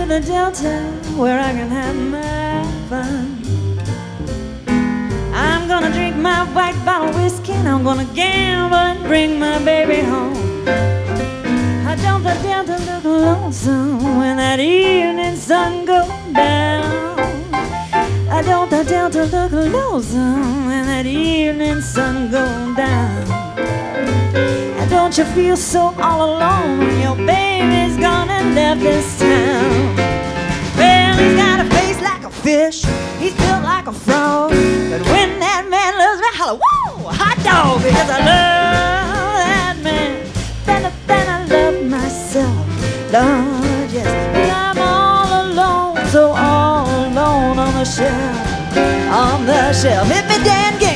the Delta where I can have my fun. I'm gonna drink my white bottle whiskey, and I'm gonna gamble and bring my baby home. Don't the Delta look lonesome when that evening sun goes down? Don't the Delta look lonesome when that evening sun goes down? Don't you feel so all alone when your baby's gone and left this town? Well, he's got a face like a fish, he's built like a frog, but when that man loves me, holla, whoa, hot dog, because I love that man better than I love myself. Lord, yes, but I'm all alone, so all alone on the shelf, on the shelf. Hit me, Dan.